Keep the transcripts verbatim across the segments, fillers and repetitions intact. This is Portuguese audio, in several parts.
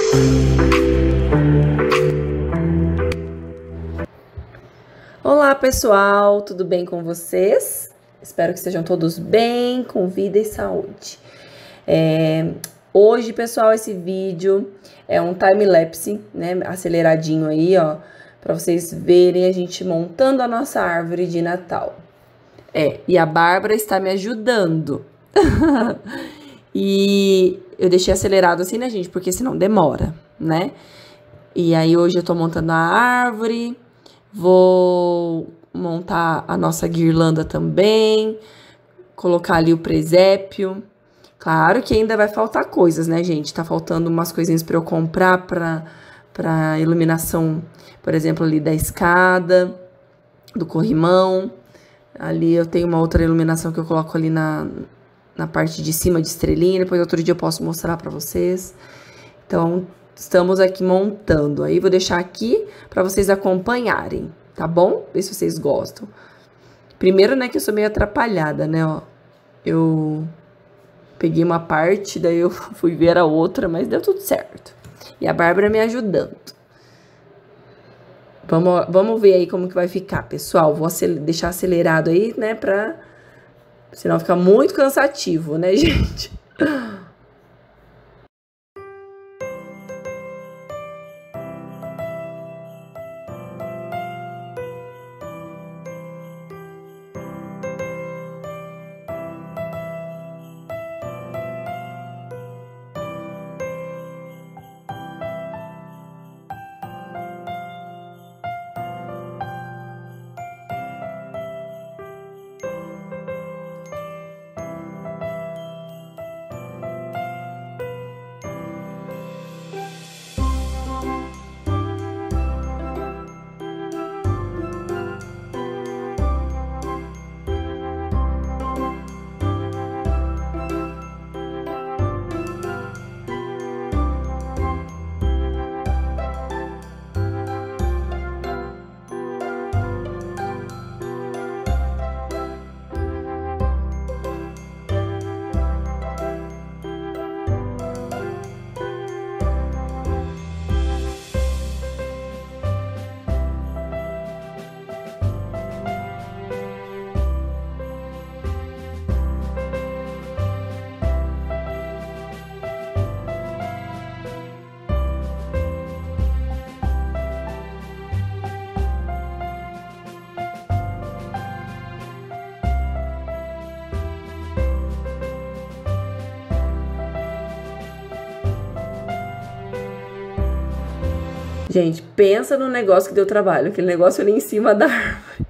Olá pessoal, tudo bem com vocês? Espero que estejam todos bem, com vida e saúde. É, hoje, pessoal, esse vídeo é um time-lapse, né, aceleradinho aí, ó, para vocês verem a gente montando a nossa árvore de Natal. É, e a Bárbara está me ajudando. E eu deixei acelerado assim, né, gente, porque senão demora, né? E aí hoje eu tô montando a árvore, vou montar a nossa guirlanda também, colocar ali o presépio. Claro que ainda vai faltar coisas, né, gente? Tá faltando umas coisinhas para eu comprar pra, pra iluminação, por exemplo, ali da escada, do corrimão. Ali eu tenho uma outra iluminação que eu coloco ali na, na parte de cima de estrelinha. Depois outro dia eu posso mostrar pra vocês. Então, estamos aqui montando. Aí, vou deixar aqui pra vocês acompanharem, tá bom? Ver se vocês gostam. Primeiro, né, que eu sou meio atrapalhada, né, ó. Eu peguei uma parte, daí eu fui ver a outra, mas deu tudo certo. E a Bárbara me ajudando. Vamos, vamos ver aí como que vai ficar, pessoal. Vou acel- deixar acelerado aí, né, pra... Senão fica muito cansativo, né, gente? Gente, pensa no negócio que deu trabalho. Aquele negócio ali em cima da árvore.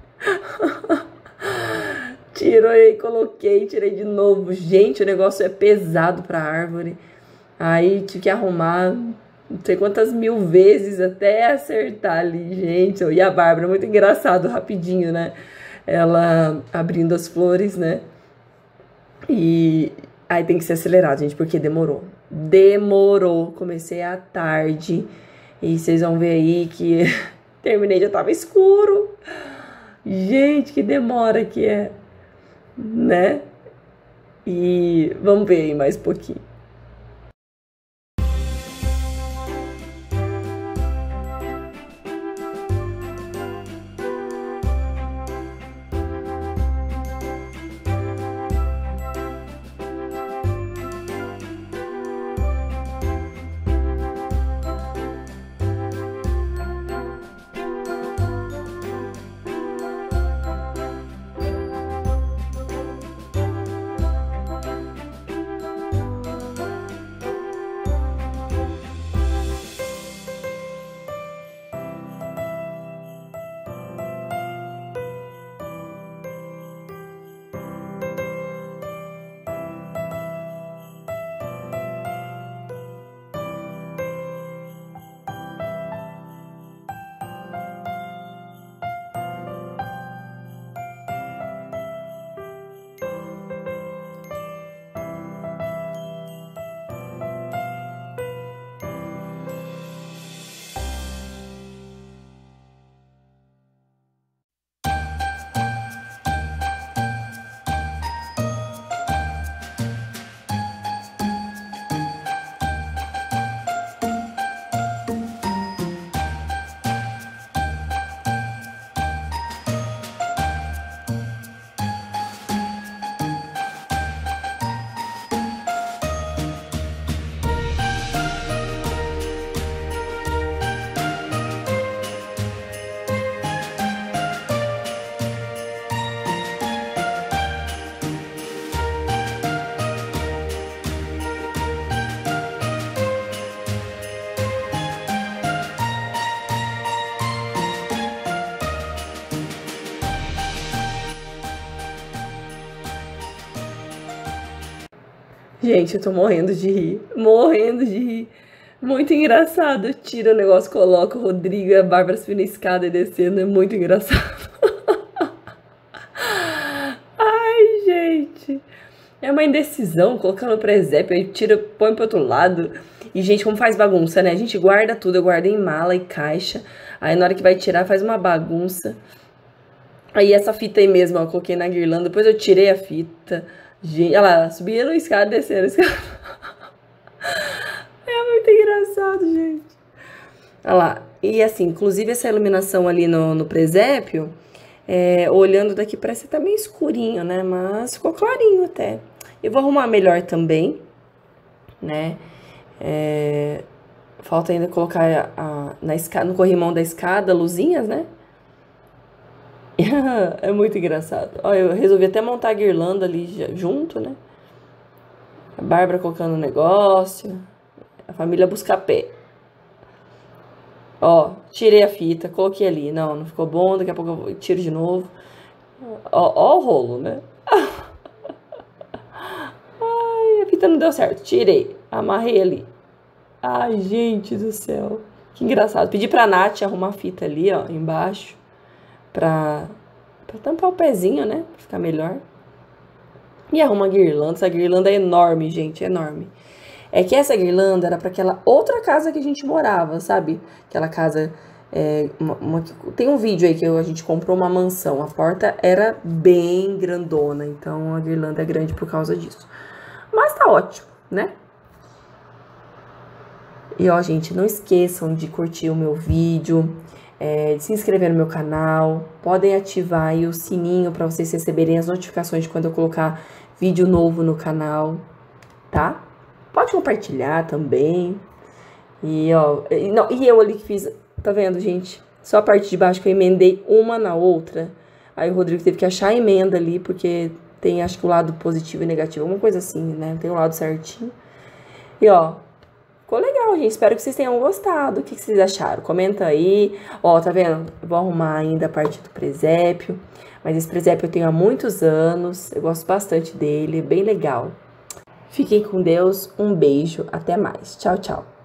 Tirei, coloquei, tirei de novo. Gente, o negócio é pesado pra árvore. Aí tive que arrumar não sei quantas mil vezes até acertar ali, gente. E a Bárbara, muito engraçado, rapidinho, né? Ela abrindo as flores, né? E aí tem que ser acelerado, gente, porque demorou. Demorou. Comecei à tarde. E vocês vão ver aí que terminei, já tava escuro. Gente, que demora que é, né? E vamos ver aí mais um pouquinho. Gente, eu tô morrendo de rir. Morrendo de rir. Muito engraçado. Tira o negócio, coloca o Rodrigo e a Bárbara subindo a escada e descendo. É muito engraçado. Ai, gente. É uma indecisão colocar no presépio, aí tira, põe pro outro lado. E, gente, como faz bagunça, né? A gente guarda tudo, eu guardo em mala e caixa. Aí, na hora que vai tirar, faz uma bagunça. Aí, essa fita aí mesmo, ó, eu coloquei na guirlanda. Depois eu tirei a fita. Gente, olha lá, subia no escada, descendo a escada. É muito engraçado, gente. Olha lá. E, assim, inclusive, essa iluminação ali no, no presépio, é, olhando daqui parece que tá meio escurinho, né? Mas ficou clarinho até. Eu vou arrumar melhor também, né? É, falta ainda colocar a, a, na escada, no corrimão da escada, luzinhas, né? É muito engraçado. Ó, eu resolvi até montar a guirlanda ali junto, né? A Bárbara colocando o negócio. A família Buscapé. Ó, tirei a fita, coloquei ali. Não, não ficou bom, daqui a pouco eu tiro de novo. Ó, ó o rolo, né? Ai, a fita não deu certo. Tirei, amarrei ali. Ai, gente do céu. Que engraçado. Pedi pra Nath arrumar a fita ali, ó, embaixo. Pra, pra tampar o pezinho, né? Pra ficar melhor. E arruma a guirlanda. Essa guirlanda é enorme, gente, é enorme. É que essa guirlanda era para aquela outra casa que a gente morava, sabe? Aquela casa... É, uma, uma, tem um vídeo aí que a gente comprou uma mansão. A porta era bem grandona, então a guirlanda é grande por causa disso. Mas tá ótimo, né? E ó, gente, não esqueçam de curtir o meu vídeo, é, de se inscrever no meu canal. Podem ativar aí o sininho para vocês receberem as notificações de quando eu colocar vídeo novo no canal, tá? Pode compartilhar também. E, ó, e, não, e eu ali que fiz, tá vendo, gente? Só a parte de baixo que eu emendei uma na outra. Aí o Rodrigo teve que achar a emenda ali, porque tem, acho que o lado positivo e negativo, alguma coisa assim, né? Tem o lado certinho. E, ó, ficou legal, gente. Espero que vocês tenham gostado. O que, que vocês acharam? Comenta aí. Ó, tá vendo? Eu vou arrumar ainda a parte do presépio. Mas esse presépio eu tenho há muitos anos. Eu gosto bastante dele, bem legal. Fiquem com Deus, um beijo, até mais. Tchau, tchau.